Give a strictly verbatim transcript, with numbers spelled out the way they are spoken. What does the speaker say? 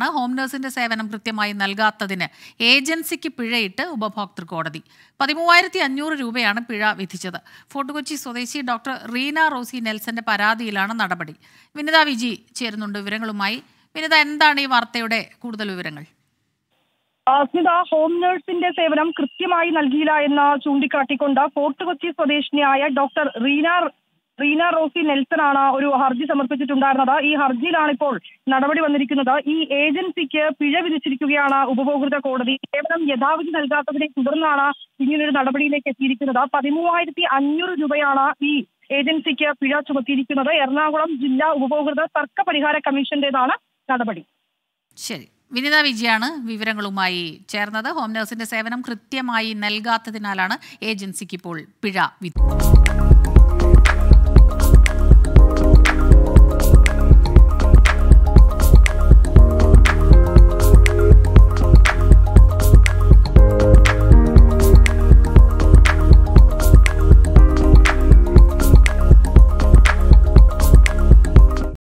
കേസിലാണ് ഹോം നഴ്സിന്റെ സേവനം കൃത്യമായി നൽകാത്തതിന് ഏജൻസിക്ക് പിഴയിട്ട് ഉപഭോക്തൃ കോടതി. പതിമൂവായിരത്തി അഞ്ഞൂറ് രൂപയാണ് പിഴ വിധിച്ചത്. ഫോർട്ട് കൊച്ചി സ്വദേശി ഡോക്ടർ റീന റോസി നെൽസന്റെ പരാതിയിലാണ് നടപടി. വിനിത വിജി ചേരുന്നുണ്ട് വിവരങ്ങളുമായി. വിനിത, എന്താണ് ഈ വാർത്തയുടെ കൂടുതൽ വിവരങ്ങൾ? സ്മിത, ഹോം നഴ്സിന്റെ സേവനം കൃത്യമായി നൽകിയില്ല എന്ന് ചൂണ്ടിക്കാട്ടിക്കൊണ്ട് ഫോർട്ട് കൊച്ചി സ്വദേശിനിയായ ഡോക്ടർ റീന റീന റോസി നെൽസനാണ് ഒരു ഹർജി സമർപ്പിച്ചിട്ടുണ്ടായിരുന്നത്. ഈ ഹർജിയിലാണ് ഇപ്പോൾ നടപടി വന്നിരിക്കുന്നത്. ഈ ഏജൻസിക്ക് പിഴ വിധിച്ചിരിക്കുകയാണ് ഉപഭോക്തൃ കോടതി. സേവനം യഥാവിധി നൽകാത്തതിനെ തുടർന്നാണ് ഇങ്ങനൊരു നടപടിയിലേക്ക് എത്തിയിരിക്കുന്നത്. പതിമൂവായിരത്തി അഞ്ഞൂറ് രൂപയാണ് ഈ ഏജൻസിക്ക് പിഴ ചുമത്തിയിരിക്കുന്നത്. എറണാകുളം ജില്ലാ ഉപഭോക്തൃ തർക്ക പരിഹാര കമ്മീഷന്റേതാണ് നടപടി. ശരി, വിനിത വിജയാണ് വിവരങ്ങളുമായി ചേർന്നത്. ഹോം നഴ്സിന്റെ സേവനം കൃത്യമായി നൽകാത്തതിനാലാണ് ഏജൻസിക്ക് ഇപ്പോൾ പിഴ വിധി.